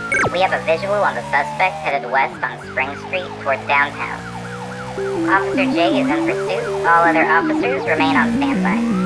We have a visual on the suspect headed west on Spring Street towards downtown. Officer J is in pursuit. All other officers remain on standby.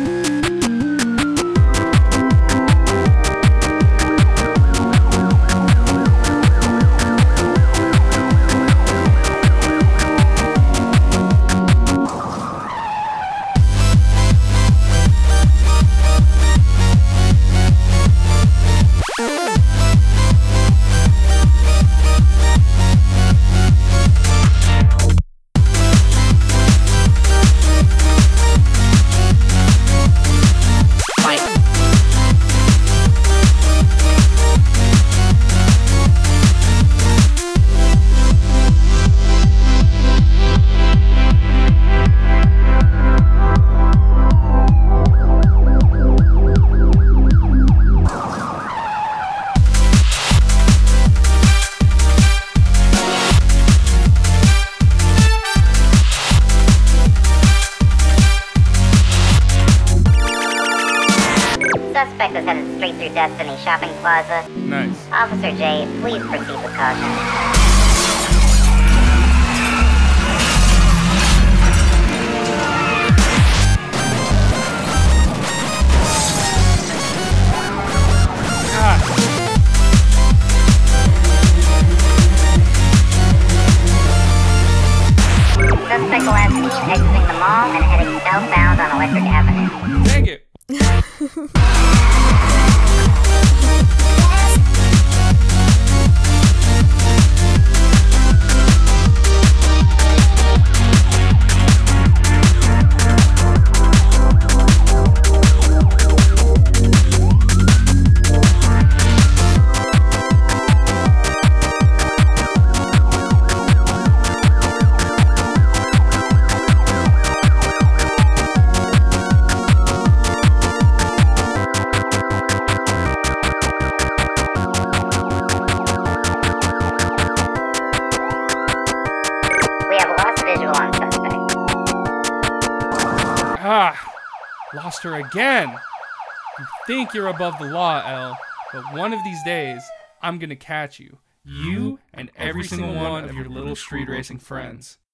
Suspect is headed straight through Destiny Shopping Plaza. Nice. Officer J, please proceed with caution. Suspect last seen exiting the mall and heading southbound on Electric Avenue. Dang it. Lost her again. You think you're above the law, Elle, but one of these days, I'm gonna catch you. You and every single one of your little street racing friends.